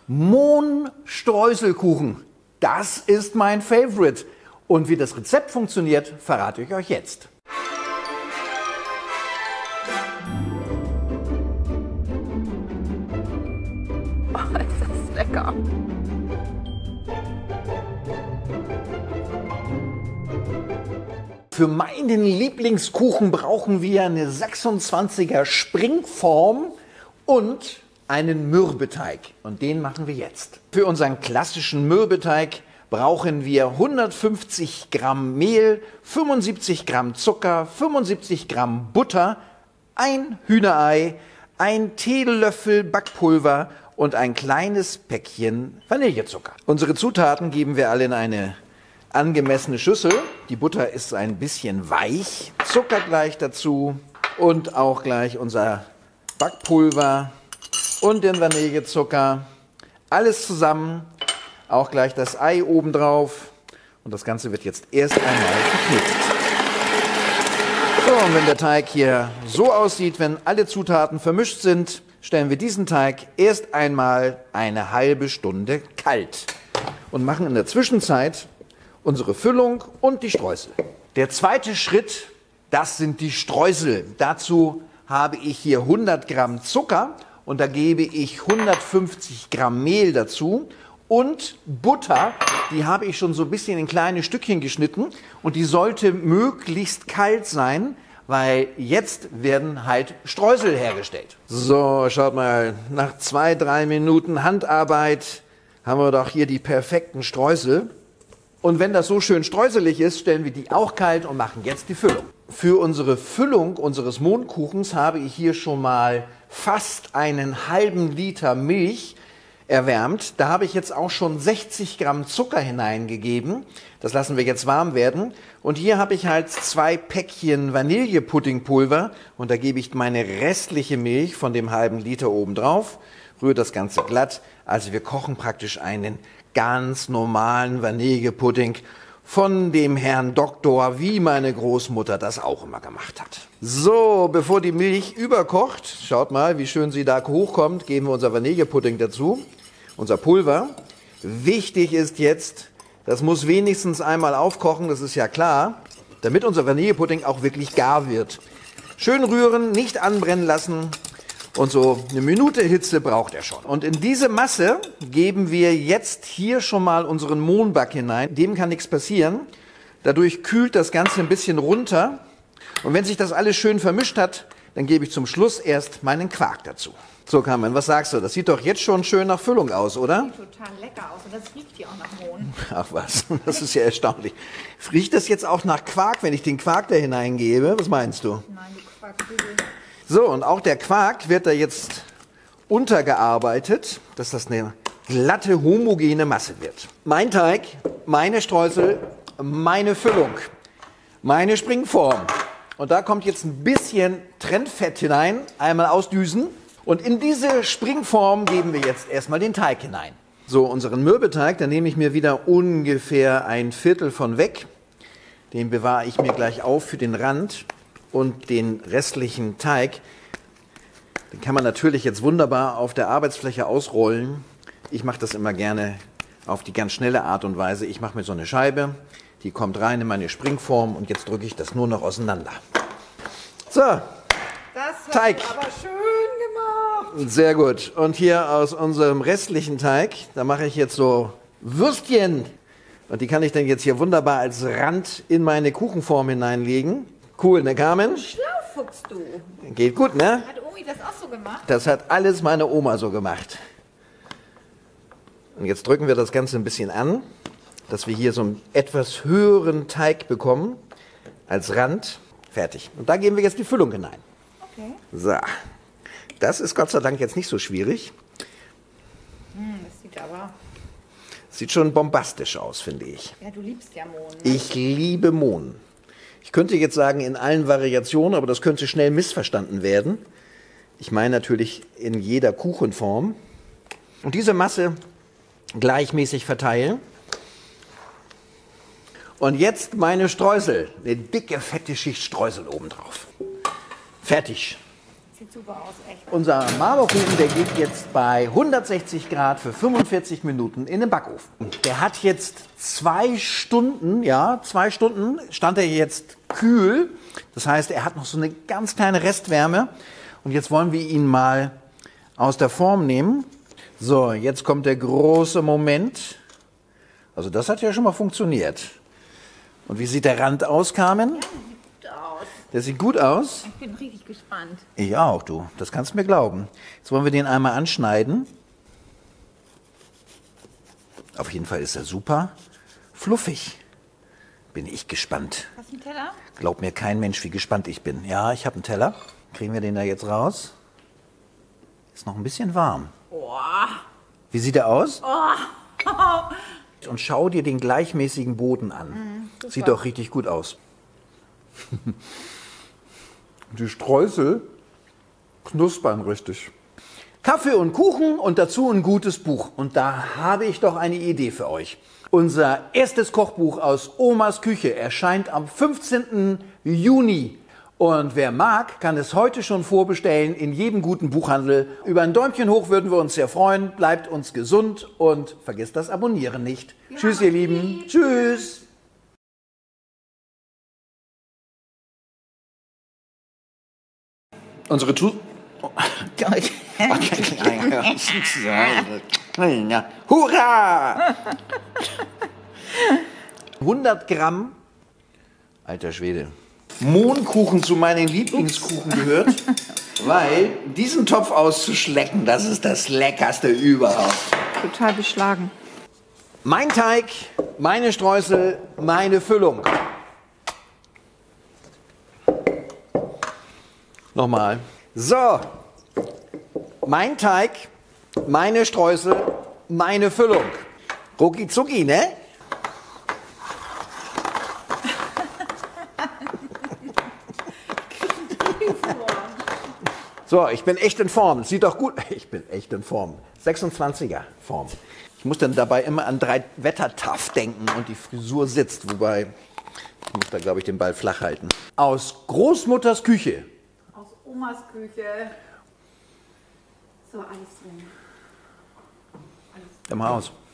Mohnstreuselkuchen. Das ist mein Favorite. Und wie das Rezept funktioniert, verrate ich euch jetzt. Oh, ist das lecker. Für meinen Lieblingskuchen brauchen wir eine 26er Springform und einen Mürbeteig. Und den machen wir jetzt. Für unseren klassischen Mürbeteig brauchen wir 150 Gramm Mehl, 75 Gramm Zucker, 75 Gramm Butter, ein Hühnerei, ein Teelöffel Backpulver und ein kleines Päckchen Vanillezucker. Unsere Zutaten geben wir alle in eine angemessene Schüssel. Die Butter ist ein bisschen weich. Zucker gleich dazu und auch gleich unser Backpulver und den Vanillezucker. Alles zusammen, auch gleich das Ei obendrauf. Und das Ganze wird jetzt erst einmal verknüpft. So, und wenn der Teig hier so aussieht, wenn alle Zutaten vermischt sind, stellen wir diesen Teig erst einmal eine halbe Stunde kalt und machen in der Zwischenzeit unsere Füllung und die Streusel. Der zweite Schritt, das sind die Streusel. Dazu habe ich hier 100 Gramm Zucker und da gebe ich 150 Gramm Mehl dazu und Butter, die habe ich schon so ein bisschen in kleine Stückchen geschnitten und die sollte möglichst kalt sein, weil jetzt werden halt Streusel hergestellt. So, schaut mal, nach 2-3 Minuten Handarbeit haben wir doch hier die perfekten Streusel. Und wenn das so schön streuselig ist, stellen wir die auch kalt und machen jetzt die Füllung. Für unsere Füllung unseres Mohnkuchens habe ich hier schon mal fast einen halben Liter Milch erwärmt. Da habe ich jetzt auch schon 60 Gramm Zucker hineingegeben. Das lassen wir jetzt warm werden. Und hier habe ich halt 2 Päckchen Vanillepuddingpulver und da gebe ich meine restliche Milch von dem halben Liter oben drauf, rühre das Ganze glatt. Also wir kochen praktisch einen ganz normalen Vanillepudding von dem Herrn Doktor, wie meine Großmutter das auch immer gemacht hat. So, bevor die Milch überkocht, schaut mal, wie schön sie da hochkommt, geben wir unser Vanillepudding dazu, unser Pulver. Wichtig ist jetzt, das muss wenigstens einmal aufkochen, das ist ja klar, damit unser Vanillepudding auch wirklich gar wird. Schön rühren, nicht anbrennen lassen. Und so eine Minute Hitze braucht er schon. Und in diese Masse geben wir jetzt hier schon mal unseren Mohnback hinein. Dem kann nichts passieren. Dadurch kühlt das Ganze ein bisschen runter. Und wenn sich das alles schön vermischt hat, dann gebe ich zum Schluss erst meinen Quark dazu. So, Carmen, was sagst du? Das sieht doch jetzt schon schön nach Füllung aus, oder? Sieht total lecker aus und das riecht hier auch nach Mohn. Ach was, das ist ja erstaunlich. Riecht das jetzt auch nach Quark, wenn ich den Quark da hineingebe? Was meinst du? Nein, du Quarkbügel. So, und auch der Quark wird da jetzt untergearbeitet, dass das eine glatte, homogene Masse wird. Mein Teig, meine Streusel, meine Füllung, meine Springform. Und da kommt jetzt ein bisschen Trennfett hinein, einmal ausdüsen. Und in diese Springform geben wir jetzt erstmal den Teig hinein. So, unseren Mürbeteig, da nehme ich mir wieder ungefähr ein Viertel von weg. Den bewahre ich mir gleich auf für den Rand. Und den restlichen Teig, den kann man natürlich jetzt wunderbar auf der Arbeitsfläche ausrollen. Ich mache das immer gerne auf die ganz schnelle Art und Weise. Ich mache mir so eine Scheibe, die kommt rein in meine Springform und jetzt drücke ich das nur noch auseinander. So, Das Teig. hast du aber schön gemacht. Sehr gut. Und hier aus unserem restlichen Teig, da mache ich jetzt so Würstchen. Und die kann ich dann jetzt hier wunderbar als Rand in meine Kuchenform hineinlegen. Cool, ne Carmen? Schlaufuchs du. Geht gut, ne? Hat Omi das auch so gemacht? Das hat alles meine Oma so gemacht. Und jetzt drücken wir das Ganze ein bisschen an, dass wir hier so einen etwas höheren Teig bekommen als Rand. Fertig. Und da geben wir jetzt die Füllung hinein. Okay. So. Das ist Gott sei Dank jetzt nicht so schwierig. Das sieht aber... Sieht schon bombastisch aus, finde ich. Ja, du liebst ja Mohn, ne? Ich liebe Mohn. Ich könnte jetzt sagen in allen Variationen, aber das könnte schnell missverstanden werden. Ich meine natürlich in jeder Kuchenform. Und diese Masse gleichmäßig verteilen. Und jetzt meine Streusel. Eine dicke, fette Schicht Streusel obendrauf. Fertig. Sieht super aus, echt. Unser Marmorkuchen, der geht jetzt bei 160 Grad für 45 Minuten in den Backofen. Der hat jetzt 2 Stunden, ja, 2 Stunden stand er jetzt kühl. Das heißt, er hat noch so eine ganz kleine Restwärme. Und jetzt wollen wir ihn mal aus der Form nehmen. So, jetzt kommt der große Moment. Also das hat ja schon mal funktioniert. Und wie sieht der Rand aus, Carmen? Ja, sieht gut aus. Der sieht gut aus. Ich bin richtig gespannt. Ich auch, du. Das kannst du mir glauben. Jetzt wollen wir den einmal anschneiden. Auf jeden Fall ist er super fluffig. Bin ich gespannt. Hast du einen Teller? Glaubt mir kein Mensch, wie gespannt ich bin. Ja, ich habe einen Teller. Kriegen wir den da jetzt raus? Ist noch ein bisschen warm. Boah. Wie sieht er aus? Und schau dir den gleichmäßigen Boden an. Sieht doch richtig gut aus. Die Streusel knuspern richtig. Kaffee und Kuchen und dazu ein gutes Buch. Und da habe ich doch eine Idee für euch. Unser erstes Kochbuch aus Omas Küche erscheint am 15. Juni. Und wer mag, kann es heute schon vorbestellen in jedem guten Buchhandel. Über ein Däumchen hoch würden wir uns sehr freuen. Bleibt uns gesund und vergesst das Abonnieren nicht. Tschüss, ihr Lieben. Tschüss. Unsere Hurra! 100 Gramm, alter Schwede, Mohnkuchen zu meinen Lieblingskuchen gehört, weil diesen Topf auszuschlecken, das ist das Leckerste überhaupt. Total beschlagen. Mein Teig, meine Streusel, meine Füllung. Nochmal. So, mein Teig, meine Streusel, meine Füllung. Rucki zucki, ne? So, ich bin echt in Form. Sieht doch gut. Ich bin echt in Form. 26er Form. Ich muss dann dabei immer an 3 Wettertaff denken und die Frisur sitzt. Wobei, ich muss da, glaube ich, den Ball flach halten. Aus Großmutters Küche. Aus Omas Küche. So, alles drin. Immer aus.